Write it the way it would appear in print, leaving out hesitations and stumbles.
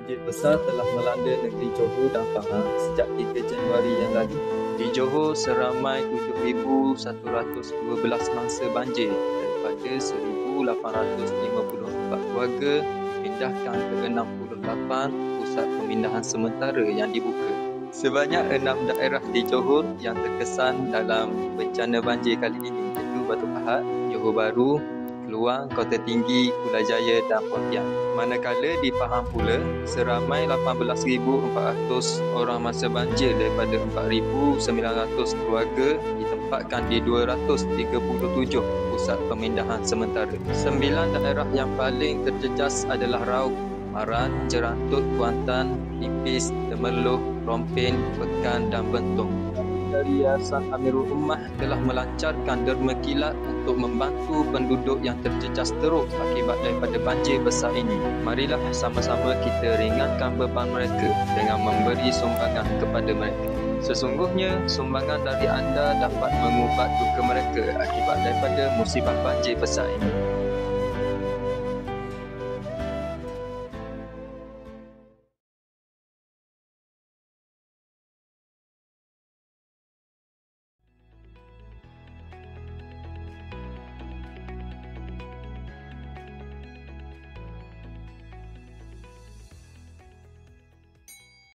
Banjir besar telah melanda negeri Johor dan Pahang sejak 3 Januari yang lalu. Di Johor, seramai 7,112 mangsa banjir daripada 1,854 keluarga dipindahkan ke 68 pusat pemindahan sementara yang dibuka. Sebanyak 6 daerah di Johor yang terkesan dalam bencana banjir kali ini iaitu Batu Pahat, Johor Bahru, Keluang, Kota Tinggi, Putrajaya dan Pontianak. Manakala di Pahang pula, seramai 18,400 orang masa banjir daripada 4,900 keluarga ditempatkan di 237 pusat pemindahan sementara. 9 daerah yang paling terjejas adalah Raub, Maran, Jerantut, Kuantan, Ipis, Temerloh, Rompin, Pekan dan Bentong. Dari Yayasan Amirul Ummah telah melancarkan derma kilat untuk membantu penduduk yang terjejas teruk akibat daripada banjir besar ini. Marilah sama-sama kita ringankan beban mereka dengan memberi sumbangan kepada mereka. Sesungguhnya, sumbangan dari anda dapat mengubat duka mereka akibat daripada musibah banjir besar ini.